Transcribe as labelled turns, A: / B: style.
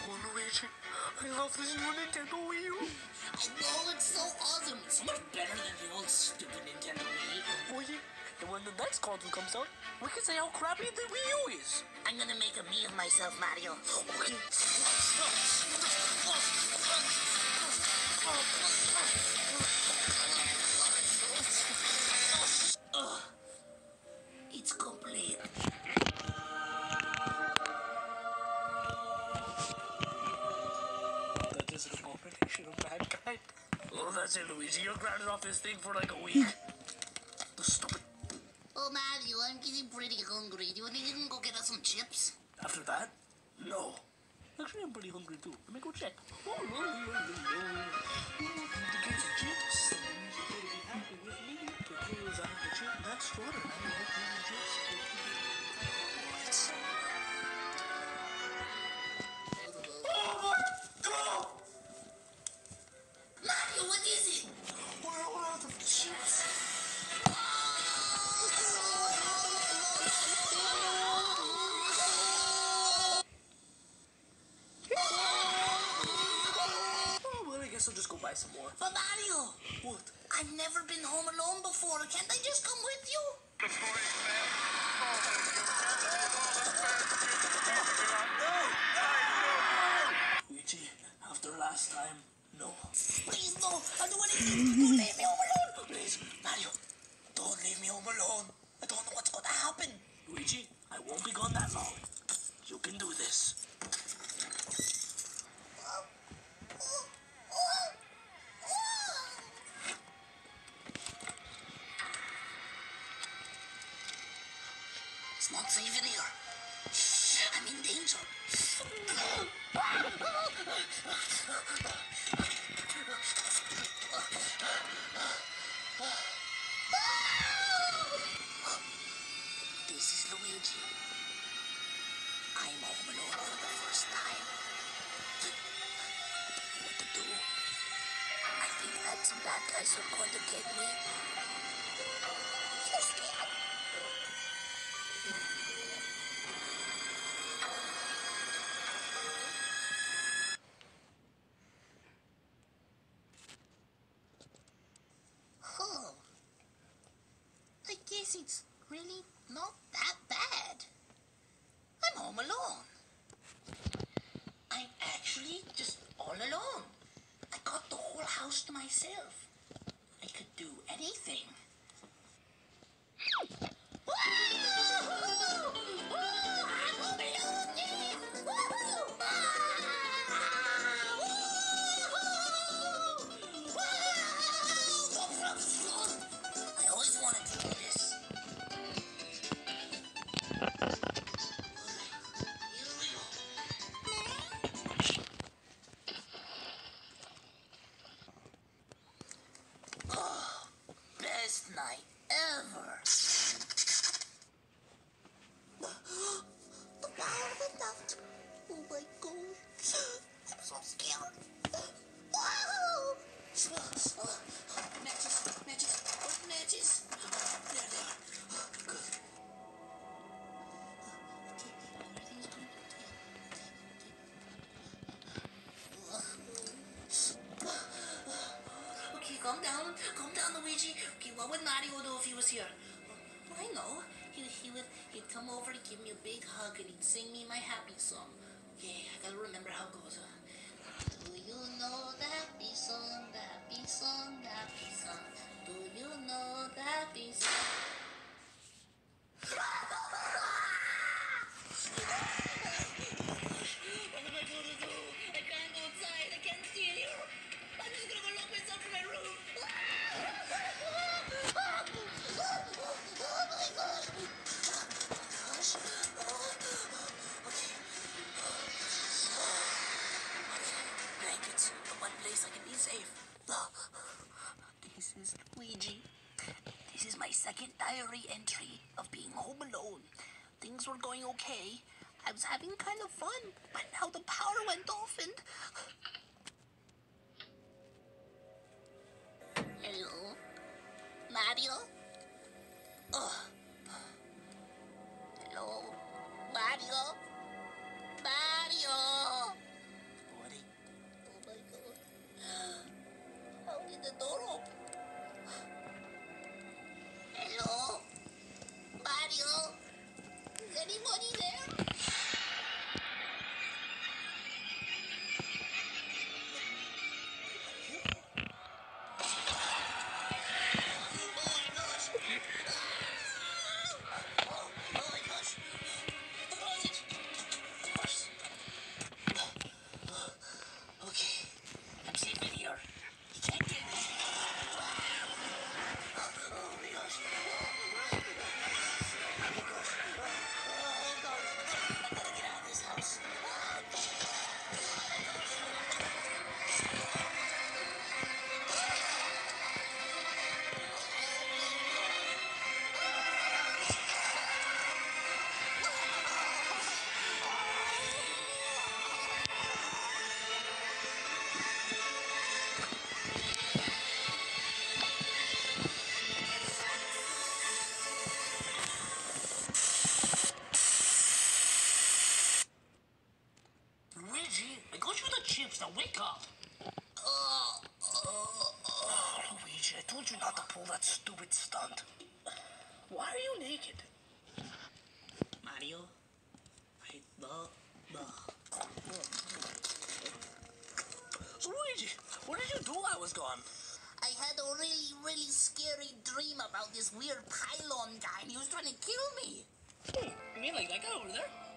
A: Luigi. I love this new Nintendo Wii U.
B: I know, it's so awesome. It's so much better than the old stupid Nintendo Wii.
A: Oh yeah. And when the next console comes out, we can say how crappy the Wii U is.
B: I'm gonna make a me of myself, Mario.
A: Okay.
B: It's complete.
A: That is an abomination of mankind. Oh, that's it, Luigi. You're grounded off this thing for like a week. The stupid.
B: Oh, Mario, I'm getting pretty hungry. Do you think you can go get us some chips?
A: After that? No. Actually, I'm pretty hungry too. Let me go check. The kids are chips. You better be happy with me because I'm the chip master and I like eating chips.
B: Mario, what is it?
A: We're all out of chips. Oh, well, I guess I'll just go buy some more.
B: But Mario,
A: What?
B: I've never been home alone before. Can't I just come with you?
A: Luigi, after last time, no.
B: Please, no. I'll do anything. Don't leave me home alone.
A: Please, Mario, don't leave me home alone. I don't know what's going to happen. Luigi, I won't be gone that long. You can do this.
B: It's not safe in here. I'm in danger. This is Luigi. I'm home alone for the first time. What to do? I think that some bad guys are going to get me. So scared. Oh, I guess it's really not that bad. I'm home alone. I'm actually just all alone. I got the whole house to myself. I could do anything. I always wanted to do this. Here we go. Oh, best night ever. The power went out. Oh my god. I'm so scared. Wow! Matches. What matches? There they are. Good. Everything's good. Okay, calm down, Luigi. Okay, what would Mario do if he was here? I know. He'd come over to give me a big hug and he'd sing me my happy song. Okay, I gotta remember how it goes. Do you know that happy song, that happy song, that happy song? Do you know that happy song? What am I gonna do? I can't go outside. I can't stay here. I'm just gonna go lock myself in my room. Oh my gosh. Gosh. Okay. Blankets. The one place I can be safe. This is Luigi. This is my second diary entry of being home alone. Things were going okay. I was having kind of fun, but now the power went off and... Hello? Mario? Oh. Hello? Mario? Mario?
A: go chew the chips. Now wake up. Luigi, I told you not to pull that stupid stunt. Why are you naked? Mario, So Luigi, what did you do while I was gone?
B: I had a really, really scary dream about this weird pylon guy, and he was trying to kill me.
A: You mean like that guy over there?